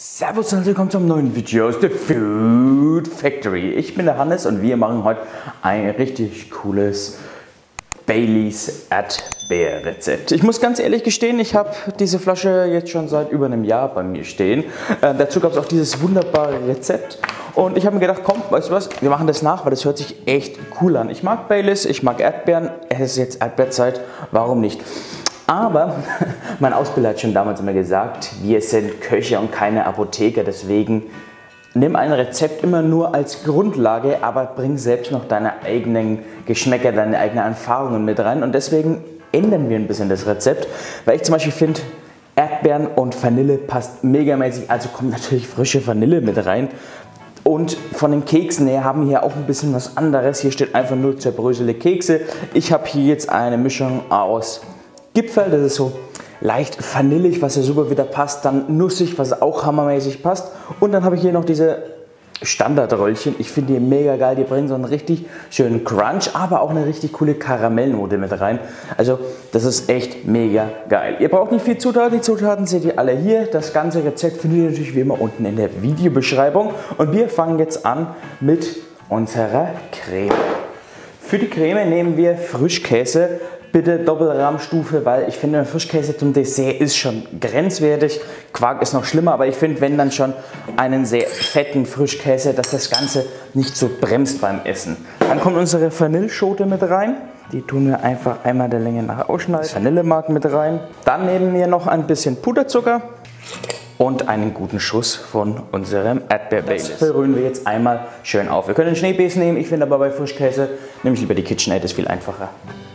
Servus und willkommen zum neuen Video aus der Food Factory. Ich bin der Hannes und wir machen heute ein richtig cooles Baileys Erdbeerrezept. Ich muss ganz ehrlich gestehen, ich habe diese Flasche jetzt schon seit über einem Jahr bei mir stehen. Dazu gab es auch dieses wunderbare Rezept. Und ich habe mir gedacht, komm, weißt du was, wir machen das nach, weil das hört sich echt cool an. Ich mag Baileys, ich mag Erdbeeren, es ist jetzt Erdbeerzeit, warum nicht? Aber mein Ausbilder hat schon damals immer gesagt, wir sind Köche und keine Apotheker, deswegen nimm ein Rezept immer nur als Grundlage, aber bring selbst noch deine eigenen Geschmäcker, deine eigenen Erfahrungen mit rein. Und deswegen ändern wir ein bisschen das Rezept, weil ich zum Beispiel finde, Erdbeeren und Vanille passt megamäßig, also kommt natürlich frische Vanille mit rein. Und von den Keksen her haben wir hier auch ein bisschen was anderes. Hier steht einfach nur zerbröselte Kekse. Ich habe hier jetzt eine Mischung aus Gipfel, das ist so leicht vanillig, was ja super wieder passt, dann nussig, was auch hammermäßig passt, und dann habe ich hier noch diese Standardröllchen. Ich finde die mega geil, die bringen so einen richtig schönen Crunch, aber auch eine richtig coole Karamellnote mit rein. Also das ist echt mega geil. Ihr braucht nicht viel Zutaten, die Zutaten seht ihr alle hier. Das ganze Rezept findet ihr natürlich wie immer unten in der Videobeschreibung und wir fangen jetzt an mit unserer Creme. Für die Creme nehmen wir Frischkäse. Bitte Doppelrahmstufe, weil ich finde, Frischkäse zum Dessert ist schon grenzwertig. Quark ist noch schlimmer, aber ich finde, wenn dann schon einen sehr fetten Frischkäse, dass das Ganze nicht so bremst beim Essen. Dann kommt unsere Vanilleschote mit rein. Die tun wir einfach einmal der Länge nach ausschneiden. Vanillemark mit rein. Dann nehmen wir noch ein bisschen Puderzucker und einen guten Schuss von unserem Erdbeer-Baileys. Das verrühren wir jetzt einmal schön auf. Wir können den Schneebesen nehmen, ich finde aber bei Frischkäse nehme ich lieber die KitchenAid, das ist viel einfacher.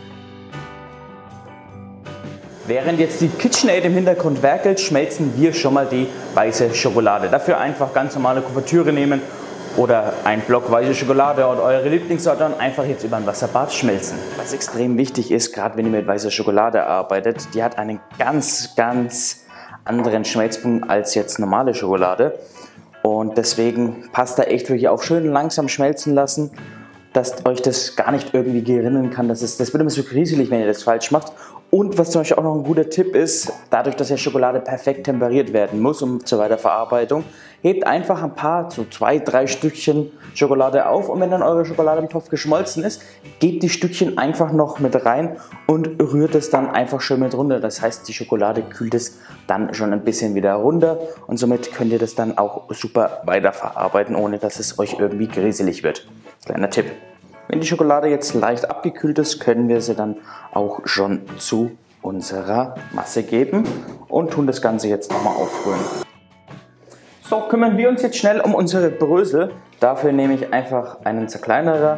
Während jetzt die KitchenAid im Hintergrund werkelt, schmelzen wir schon mal die weiße Schokolade. Dafür einfach ganz normale Kuvertüre nehmen oder einen Block weiße Schokolade oder eure Lieblingssorte und einfach jetzt über ein Wasserbad schmelzen. Was extrem wichtig ist, gerade wenn ihr mit weißer Schokolade arbeitet, die hat einen ganz anderen Schmelzpunkt als jetzt normale Schokolade. Und deswegen passt da echt wirklich auf, schön langsam schmelzen lassen, dass euch das gar nicht irgendwie gerinnen kann. Das wird immer so grieselig, wenn ihr das falsch macht. Und was zum Beispiel auch noch ein guter Tipp ist, dadurch, dass ja Schokolade perfekt temperiert werden muss und zur Weiterverarbeitung, hebt einfach ein paar, so 2-3 Stückchen Schokolade auf und wenn dann eure Schokolade im Topf geschmolzen ist, gebt die Stückchen einfach noch mit rein und rührt es dann einfach schön mit runter. Das heißt, die Schokolade kühlt es dann schon ein bisschen wieder runter und somit könnt ihr das dann auch super weiterverarbeiten, ohne dass es euch irgendwie grieselig wird. Kleiner Tipp. Wenn die Schokolade jetzt leicht abgekühlt ist, können wir sie dann auch schon zu unserer Masse geben und tun das Ganze jetzt nochmal aufrühren. So, kümmern wir uns jetzt schnell um unsere Brösel. Dafür nehme ich einfach einen Zerkleinerer.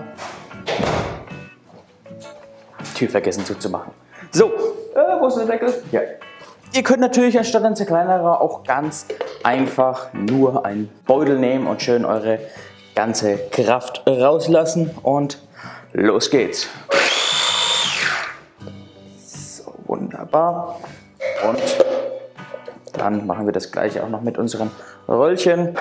Tür vergessen zuzumachen. So, wo ist der Deckel? Ja. Ihr könnt natürlich anstatt ein Zerkleinerer auch ganz einfach nur einen Beutel nehmen und schön eure ganze Kraft rauslassen und los geht's. So, wunderbar. Und dann machen wir das gleiche auch noch mit unseren Röllchen.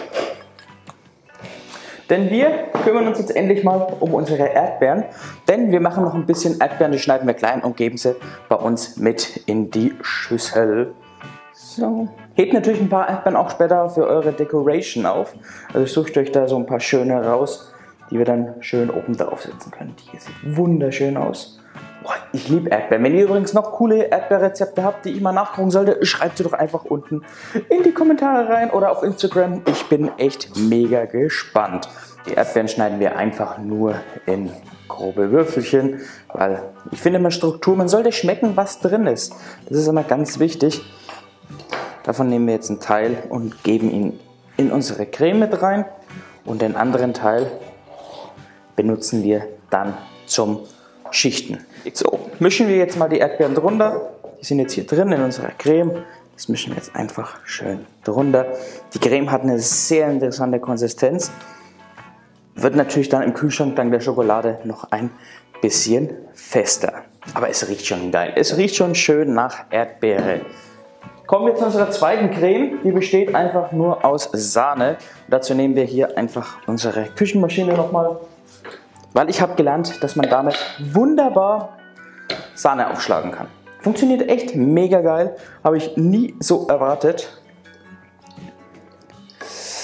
Denn wir kümmern uns jetzt endlich mal um unsere Erdbeeren, denn wir machen noch ein bisschen Erdbeeren, die schneiden wir klein und geben sie bei uns mit in die Schüssel. So. Hebt natürlich ein paar Erdbeeren auch später für eure Decoration auf. Also sucht euch da so ein paar schöne raus, die wir dann schön oben drauf setzen können. Die hier sieht wunderschön aus. Boah, ich liebe Erdbeeren. Wenn ihr übrigens noch coole Erdbeerrezepte habt, die ich mal nachkochen sollte, schreibt sie doch einfach unten in die Kommentare rein oder auf Instagram. Ich bin echt mega gespannt. Die Erdbeeren schneiden wir einfach nur in grobe Würfelchen, weil ich finde immer Struktur, man sollte schmecken, was drin ist. Das ist immer ganz wichtig. Davon nehmen wir jetzt einen Teil und geben ihn in unsere Creme mit rein und den anderen Teil benutzen wir dann zum Schichten. So, mischen wir jetzt mal die Erdbeeren drunter. Die sind jetzt hier drin in unserer Creme. Das mischen wir jetzt einfach schön drunter. Die Creme hat eine sehr interessante Konsistenz. Wird natürlich dann im Kühlschrank dank der Schokolade noch ein bisschen fester. Aber es riecht schon geil. Es riecht schon schön nach Erdbeere. Kommen wir zu unserer zweiten Creme, die besteht einfach nur aus Sahne. Dazu nehmen wir hier einfach unsere Küchenmaschine nochmal, weil ich habe gelernt, dass man damit wunderbar Sahne aufschlagen kann. Funktioniert echt mega geil, habe ich nie so erwartet.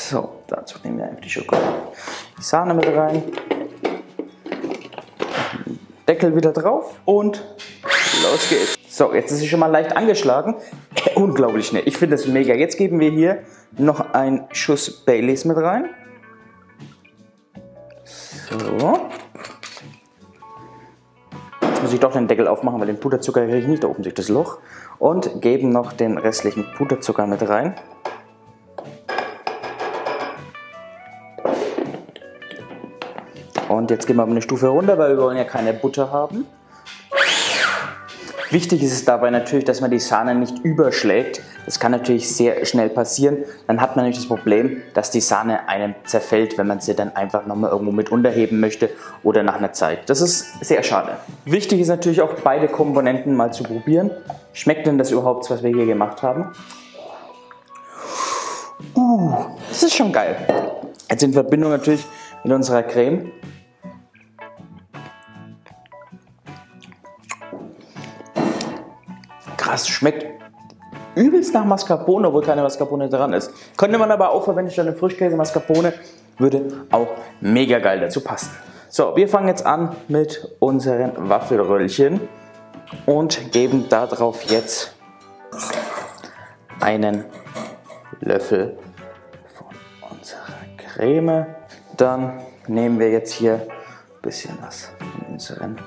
So, dazu nehmen wir einfach die Schokolade, die Sahne mit rein. Deckel wieder drauf und los geht's. So, jetzt ist sie schon mal leicht angeschlagen. Unglaublich schnell. Ich finde das mega. Jetzt geben wir hier noch einen Schuss Baileys mit rein. So. Jetzt muss ich doch den Deckel aufmachen, weil den Puderzucker kriege ich nicht da oben durch das Loch. Und geben noch den restlichen Puderzucker mit rein. Und jetzt gehen wir eine Stufe runter, weil wir wollen ja keine Butter haben. Wichtig ist es dabei natürlich, dass man die Sahne nicht überschlägt. Das kann natürlich sehr schnell passieren. Dann hat man nämlich das Problem, dass die Sahne einem zerfällt, wenn man sie dann einfach nochmal irgendwo mit unterheben möchte oder nach einer Zeit. Das ist sehr schade. Wichtig ist natürlich auch, beide Komponenten mal zu probieren. Schmeckt denn das überhaupt, was wir hier gemacht haben? Das ist schon geil. Jetzt in Verbindung natürlich mit unserer Creme. Krass, schmeckt übelst nach Mascarpone, obwohl keine Mascarpone dran ist. Könnte man aber auch verwenden statt eine Frischkäse Mascarpone, würde auch mega geil dazu passen. So, wir fangen jetzt an mit unseren Waffelröllchen und geben darauf jetzt einen Löffel von unserer Creme. Dann nehmen wir jetzt hier ein bisschen was von unseren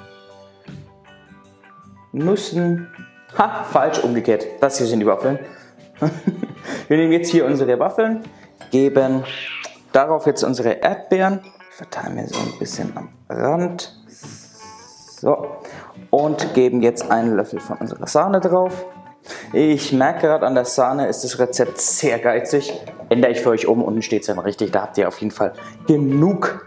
Nüssen. Ha, falsch, umgekehrt. Das hier sind die Waffeln. Wir nehmen jetzt hier unsere Waffeln, geben darauf jetzt unsere Erdbeeren, verteilen wir so ein bisschen am Rand. So. Und geben jetzt einen Löffel von unserer Sahne drauf. Ich merke gerade an der Sahne ist das Rezept sehr geizig. Ändere ich für euch um, unten steht es dann richtig, da habt ihr auf jeden Fall genug.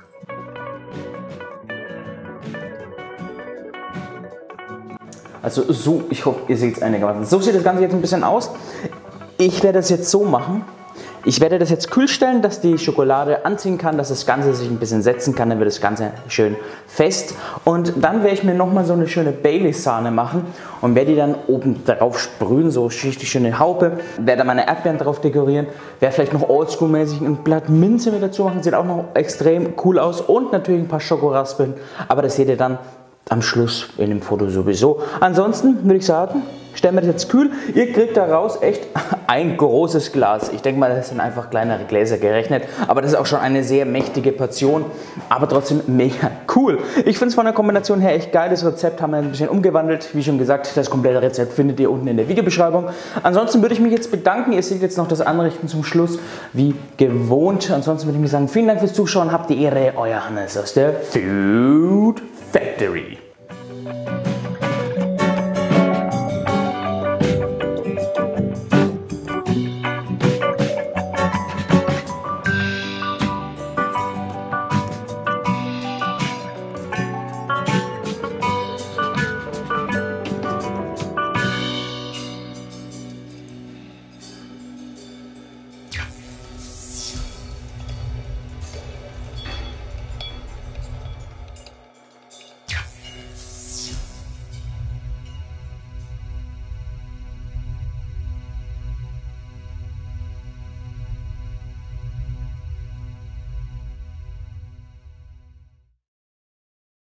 Also so, ich hoffe, ihr seht es einigermaßen. So sieht das Ganze jetzt ein bisschen aus. Ich werde es jetzt so machen. Ich werde das jetzt kühl stellen, dass die Schokolade anziehen kann, dass das Ganze sich ein bisschen setzen kann, dann wird das Ganze schön fest. Und dann werde ich mir nochmal so eine schöne Baileys-Sahne machen und werde die dann oben drauf sprühen, so richtig schöne Haupe. Werde dann meine Erdbeeren drauf dekorieren, werde vielleicht noch oldschool-mäßig ein Blatt Minze mit dazu machen, sieht auch noch extrem cool aus und natürlich ein paar Schokoraspeln, aber das seht ihr dann am Schluss in dem Foto sowieso. Ansonsten würde ich sagen, stellen wir das jetzt kühl. Ihr kriegt daraus echt ein großes Glas. Ich denke mal, das sind einfach kleinere Gläser gerechnet. Aber das ist auch schon eine sehr mächtige Portion. Aber trotzdem mega cool. Ich finde es von der Kombination her echt geil. Das Rezept haben wir ein bisschen umgewandelt. Wie schon gesagt, das komplette Rezept findet ihr unten in der Videobeschreibung. Ansonsten würde ich mich jetzt bedanken. Ihr seht jetzt noch das Anrichten zum Schluss wie gewohnt. Ansonsten würde ich mich sagen, vielen Dank fürs Zuschauen. Habt die Ehre, euer Hannes aus der Food Factory.